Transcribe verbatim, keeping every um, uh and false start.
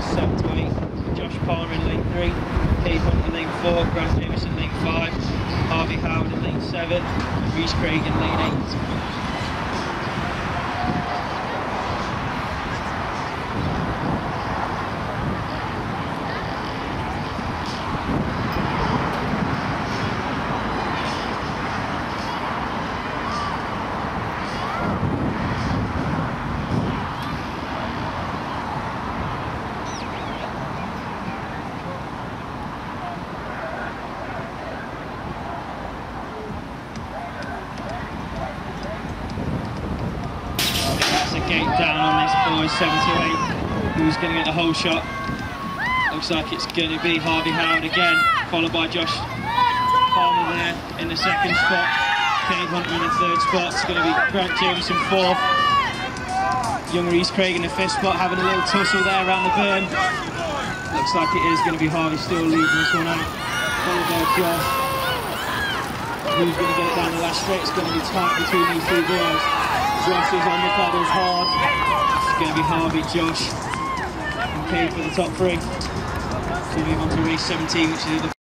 seven to eight. Josh Palmer in lane three, Cade Hunt in lane four, Grant Davis in lane five, Harvey Howard in lane seven, and Reece Craig in lane eight. Gate down on this boy, seven to eight. Who's going to get the whole shot? Looks like it's going to be Harvey Howard again, followed by Josh Palmer there in the second spot. Cade Hunter in the third spot. It's going to be Grant Davis in fourth. Young Reece Craig in the fifth spot, having a little tussle there around the berm. Looks like it is going to be Harvey still leading this one out, followed by Josh. Who's going to get it down the last straight? It's going to be tight between these two girls. Josh is on the pedals hard. It's going to be Harvey, Josh, and Cade for the top three. So we move on to race seventeen, which is the